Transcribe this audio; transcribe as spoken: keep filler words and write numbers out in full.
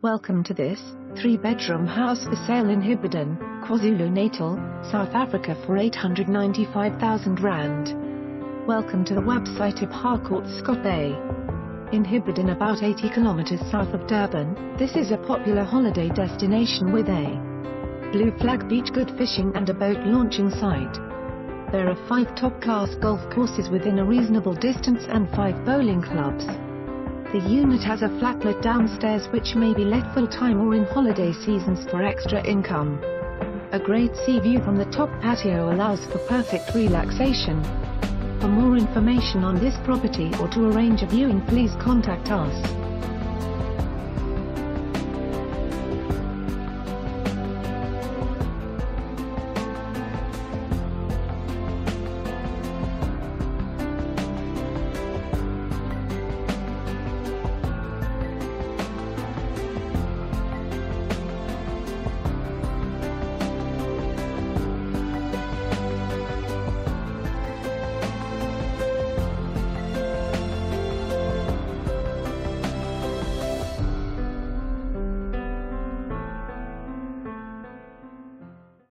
Welcome to this three-bedroom house for sale in Hibberdene, KwaZulu Natal, South Africa for eight hundred ninety-five thousand rand. Welcome to the website of Harcourt Scott Bay. In Hibberdene, about eighty kilometers south of Durban, this is a popular holiday destination with a blue flag beach, good fishing and a boat launching site. There are five top-class golf courses within a reasonable distance and five bowling clubs. The unit has a flatlet downstairs which may be let full-time or in holiday seasons for extra income. A great sea view from the top patio allows for perfect relaxation. For more information on this property or to arrange a viewing, please contact us.